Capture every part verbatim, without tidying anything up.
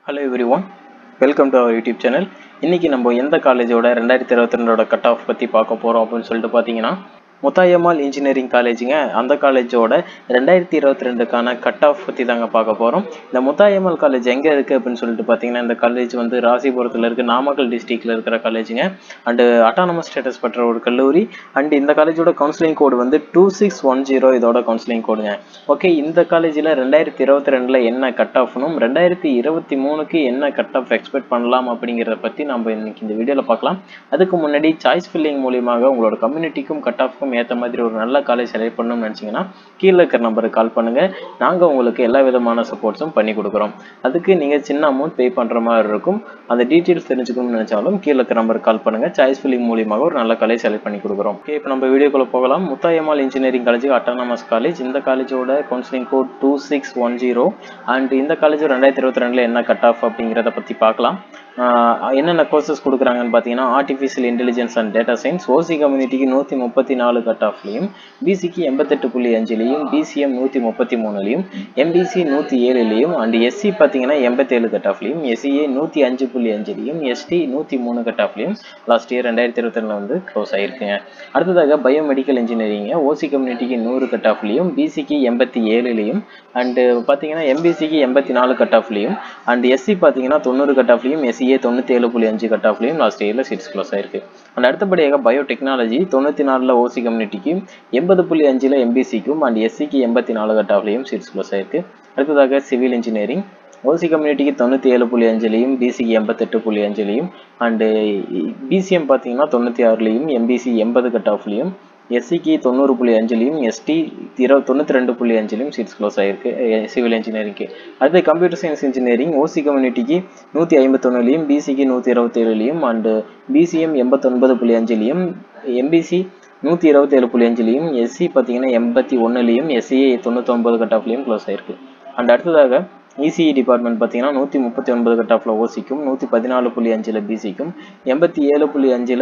Hello everyone, welcome to our YouTube channel. இன்னைக்கு நம்ம எந்த காலேஜோட ரெண்டாயிரத்தி இருபத்தி ரெண்டோட கட் ஆஃப் பத்தி பார்க்க போறோம் அப்படின்னு சொல்லிட்டு பாத்தீங்கன்னா முத்தாயம்மாள் இன்ஜினியரிங் காலேஜுங்க. அந்த காலேஜோட ரெண்டாயிரத்தி இருபத்தி ரெண்டுக்கான கட் ஆஃப் பற்றி தாங்க பார்க்க போகிறோம். இந்த முத்தாயம்மாள் காலேஜ் எங்கே இருக்குது அப்படின்னு சொல்லிட்டு பார்த்தீங்கன்னா, இந்த காலேஜ் வந்து ராசிபுரத்தில் இருக்குது, நாமக்கல் டிஸ்ட்ரிக்டில் இருக்கிற காலேஜுங்க. அண்டு அட்டானமஸ் ஸ்டேட்டஸ் பெற்ற ஒரு கல்லூரி. அண்டு இந்த காலேஜோட கவுன்சிலிங் கோடு வந்து டூ சிக்ஸ் ஒன் ஜீரோ இதோட கவுன்சிலிங் கோடுங்க. ஓகே, இந்த காலேஜில் ரெண்டாயிரத்தி இருபத்தி ரெண்டில் என்ன கட் ஆஃப்னும் ரெண்டாயிரத்தி இருபத்தி மூணுக்கு என்ன கட் ஆஃப் எக்ஸ்பெக்ட் பண்ணலாம் அப்படிங்கிறத பற்றி நம்ம இன்னைக்கு இந்த வீடியோவில் பார்க்கலாம். அதுக்கு முன்னாடி சாய்ஸ் ஃபில்லிங் மூலியமாக உங்களோட கம்யூனிட்டிக்கும் கட் ஆஃப்க்கும் ஏற்ற மாதிரி ஒரு நல்ல காலேஜ் செலக்ட் பண்ணணும்னு நினச்சிங்கன்னா கீழே இருக்கிற நம்பருக்கு கால் பண்ணுங்கள். நாங்கள் உங்களுக்கு எல்லா விதமான சப்போர்ட்ஸும் பண்ணி கொடுக்குறோம். அதுக்கு நீங்கள் சின்ன அமௌண்ட் பே பண்ணுற மாதிரி இருக்கும். அந்த டீட்டெயில்ஸ் தெரிஞ்சுக்கணும்னு நினச்சாலும் கீழே இருக்கிற நம்பருக்கு கால் பண்ணுங்கள். சாய்ஸ் ஃபில்லிங் மூலியமாக ஒரு நல்ல காலேஜ் செலக்ட் பண்ணி கொடுக்குறோம். ஓகே, இப்போ நம்ம வீடியோக்குள்ளே போகலாம். Muthayammal engineering college autonomous college. இந்த காலேஜோட counselling code two six one zero and இந்த காலேஜ் ரெண்டாயிரத்தி இருபத்தி ரெண்டில் என்ன கட் ஆஃப் அப்படிங்கிறத பற்றி பார்க்கலாம். என்னென்ன கோர்சஸ் கொடுக்குறாங்கன்னு பார்த்தீங்கன்னா, artificial intelligence and data science OC கம்யூனிட்டிக்கு நூற்றி முப்பத்தி நாலு கட் ஆஃப்லையும், பிசிக்கு எண்பத்தெட்டு புள்ளி அஞ்சுலையும், பிசிஎம் நூற்றி முப்பத்தி மூணுலையும், எம்பிசி நூற்றி ஏழுலையும் அண்ட் எஸ்சி பார்த்தீங்கன்னா எண்பத்தேழு கட் ஆஃப்லையும், எஸ்சிஏ நூற்றி அஞ்சு புள்ளி அஞ்சுலையும், எஸ்டி நூற்றி மூணு கட் ஆஃப்லையும் லாஸ்ட் இயர் ரெண்டாயிரத்தி இருபத்தி ரெண்டில் வந்து க்ளோஸ் ஆகிருக்குங்க. அடுத்ததாக பயோமெடிக்கல் இன்ஜினியரிங்க ஓசி கம்யூனிட்டிக்கு நூறு கட் ஆஃப்லையும், பிசிக்கு எண்பத்தி ஏழுலையும் அண்டு பார்த்தீங்கன்னா எம்பிசிக்கு எண்பத்தி நாலு கட் ஆஃப்லையும் அண்ட் எஸ்சி பார்த்தீங்கன்னா தொண்ணூறு கட் ஆஃப்லையும், எஸ்சிஏ தொண்ணூற்றி ஏழு புள்ளி அஞ்சு கட் ஆஃப்லையும் லாஸ்ட் இயரில் சீட்ஸ் க்ளோஸ் ஆயிருக்கு. அண்ட் அடுத்தபடியாக பயோடெக்னாலஜி தொண்ணூற்றி நாலில் ஓசி கம்யூனிட்டிக்கு எண்பது புள்ளி அஞ்சில் எம்பிசிக்கும் அண்ட் எஸ்சிக்கு எண்பத்தி நாலு கட் ஆஃப்லையும் சீட்ஸ் க்ளோஸ் ஆயிருக்கு. அடுத்ததாக சிவில் இன்ஜினியரிங் ஓசி கம்யூனிட்டிக்கு தொண்ணூற்றி ஏழு புள்ளி அஞ்சுலையும், பிசிக்கு எண்பத்தெட்டு புள்ளி அஞ்சுலையும் அண்டு பிசிஎம் பார்த்தீங்கன்னா தொண்ணூற்றி ஆறுலையும், எம்பிசி எண்பது கட் ஆஃப்லையும், எஸ்சிக்கு தொண்ணூறு புள்ளி அஞ்சுலையும், எஸ்டி இரு தொண்ணூற்றி ரெண்டு புள்ளி அஞ்சுலையும் சீட்ஸ் க்ளோஸ் ஆயிருக்கு சிவில் இன்ஜினியரிங்க்கு. அடுத்து கம்ப்யூட்டர் சயின்ஸ் இன்ஜினியரிங் ஓசி கம்யூனிட்டிக்கு நூற்றி ஐம்பத்தொன்னுலையும், பிசிக்கு நூற்றி இருபத்தி ஏழுலையும் அண்டு பிசிஎம் எண்பத்தொன்பது புள்ளி அஞ்சுலையும், எம்பிசி நூற்றி இருபத்தி ஏழு புள்ளி அஞ்சுலையும், எஸ்சி பார்த்தீங்கன்னா எண்பத்தி ஒன்றுலையும், எஸ்சிஏ தொண்ணூற்றி ஒன்பது கட் ஆஃப்லையும் க்ளோஸ் ஆயிருக்கு. அண்ட் அடுத்ததாக இசிஇ டிபார்ட்மெண்ட் பார்த்தீங்கன்னா நூற்றி முப்பத்தி ஒன்பது கட் ஆஃப்ல ஓசிக்கும், நூற்றி பதினாலு புள்ளி அஞ்சில் பிசிக்கும், எண்பத்தி ஏழு புள்ளி அஞ்சில்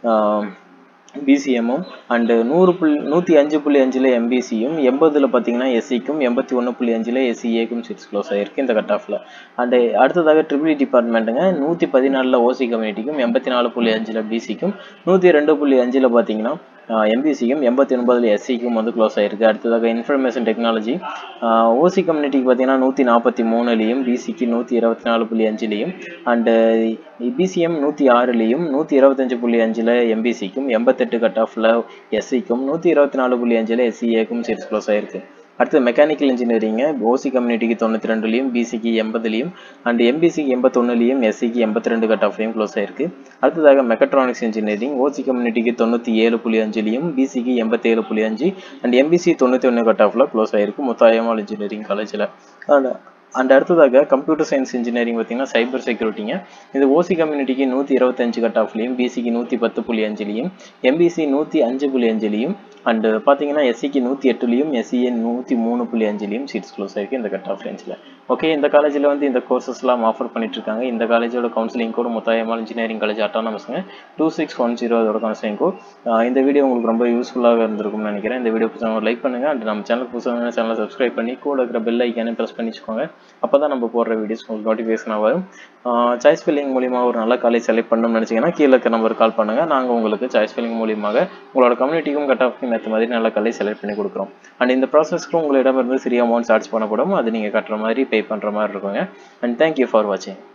பிசிஎம்மும் அண்டு நூறு புள்ளி நூற்றி அஞ்சு புள்ளி அஞ்சில் எம்பிசியும், எண்பதில் பார்த்தீங்கன்னா எஸ்சிக்கும், எண்பத்தி ஒன்று புள்ளி அஞ்சில் எஸ்சிஏக்கும் சீட்ஸ் க்ளோஸ் ஆகிருக்கு இந்த கட் ஆஃபில். அண்டு அடுத்ததாக ட்ரிபிள் டிபார்ட்மெண்ட்டுங்க நூற்றி பதினாலில் ஓசி கம்யூனிட்டிக்கும், எண்பத்தி நாலு புள்ளி அஞ்சில் பிசிக்கும், நூற்றி ரெண்டு புள்ளி அஞ்சில் பார்த்தீங்கன்னா எம்பிசிக்கும், எண்பத்தி ஒன்பதில் எஸ்சிக்கும் வந்து க்ளோஸ் ஆகிருக்கு. அடுத்ததாக இன்ஃபர்மேஷன் டெக்னாலஜி ஓசி கம்யூனிட்டிக்கு பார்த்தீங்கன்னா நூற்றி நாற்பத்தி மூணுலையும், பிசிக்கு நூற்றி இருபத்தி நாலு புள்ளி அஞ்சுலையும் அண்டு பிசிஎம் நூற்றி ஆறுலையும், நூற்றி இருபத்தஞ்சு புள்ளி அஞ்சில் எம்பிசிக்கும், எண்பத்தெட்டு கட் ஆஃபில் எஸ்சிக்கும், நூற்றி இருபத்தி நாலு புள்ளி அஞ்சில் எஸ்சிஏக்கும் சீட்ஸ் க்ளோஸ் ஆகிருக்கு. அடுத்து மெக்கானிக்கல் இன்ஜினியரிங்க ஓசி கம்யூனிட்டிக்கு தொண்ணூற்றி ரெண்டுலையும், பிசிக்கு எண்பதுலையும் அண்ட் எம்பிசிக்கு எண்பத்தொன்னுலையும், எஸ்சிக்கு எண்பத்தி ரெண்டு கட் ஆஃப்லையும் க்ளோஸ் ஆயிருக்கு. அடுத்ததாக மெக்கட்ரானிக்ஸ் இன்ஜினியரிங் ஓசி கம்யூனிட்டிக்கு தொண்ணூற்றி ஏழு புள்ளி அஞ்சுலையும், பிசிக்கு எண்பத்தி ஏழு புள்ளி அஞ்சு அண்ட் எம்பிசி தொண்ணூற்றி ஒன்று கட் ஆஃப்ல க்ளோஸ் ஆயிருக்கு முத்தாயம்மாள் இன்ஜினியரிங் காலேஜில். அண்ட் அடுத்ததாக கம்ப்யூட்டர் சயின்ஸ் இன்ஜினியரிங் பார்த்தீங்கன்னா சைபர் செக்யூரிட்டிங்க. இது ஓசி கம்யூனிட்டிக்கு நூற்றி இருபத்தஞ்சு கட் ஆஃப்லையும், பிசிக்கு நூற்றி பத்து புள்ளி அஞ்சுலையும், எம்பிசி நூற்றி அஞ்சு புள்ளி அஞ்சுலையும் அண்டு பார்த்தீங்கன்னா எஸ்சிக்கு நூற்றி எட்டுலையும், எஸ்சிஏ நூற்றி மூணு புள்ளி அஞ்சுலையும் சீட்ஸ் க்ளோஸ் ஆயிருக்கு இந்த கட் ஆஃப் ரேஞ்சில். ஓகே, இந்த காலேஜில் வந்து இந்த கோர்சஸ்லாம் ஆஃபர் பண்ணிட்டு இருக்காங்க. இந்த காலேஜோட counselling code Muthayammal engineering college அட்டானமஸ்ங்க டூ சிக்ஸ் ஒன் ஜீரோ அதோட கவுன்சிலிங் கோட். இந்த வீடியோ உங்களுக்கு ரொம்ப யூஸ்ஃபுல்லாக இருந்திருக்கும்னு நினைக்கிறேன். இந்த வீடியோ பிடிச்சவங்க லைக் பண்ணுங்க அண்ட் நம்ம சேனல் புதுசாக சேனலை சப்ஸ்கிரைப் பண்ணி கூட இருக்கிற பெல் ஐக்கானே ப்ரெஸ் பண்ணி வச்சுக்கோங்க. அப்போ தான் நம்ம போடுற வீடியோஸ் உங்களுக்கு நோட்டிஃபிகேஷனாக வரும். சாய்ஸ் ஃபில்லிங் மூலிமா ஒரு நல்ல காலேஜ் செலக்ட் பண்ணணும்னு நினச்சிங்கன்னா கீழே இருக்க நம்பருக்கு கால் பண்ணுங்கள். நாங்கள் உங்களுக்கு சாய்ஸ் ஃபில்லிங் மூலியமாக உங்களோட கம்யூனிட்டிக்கும் கட் ஆஃப்க்கும் ஏற்ற மாதிரி நல்ல காலேஜ் செலக்ட் பண்ணி கொடுக்குறோம். அண்ட் இந்த ப்ராசஸ்க்கு உங்களிடமிருந்து ஃப்ரீ அமௌண்ட் சார்ஜ் பண்ணப்படும். அது நீங்கள் கட்டுற மாதிரி பே பண்ணுற மாதிரி இருக்குங்க. அண்ட் தேங்க்யூ ஃபார் வாட்சிங்.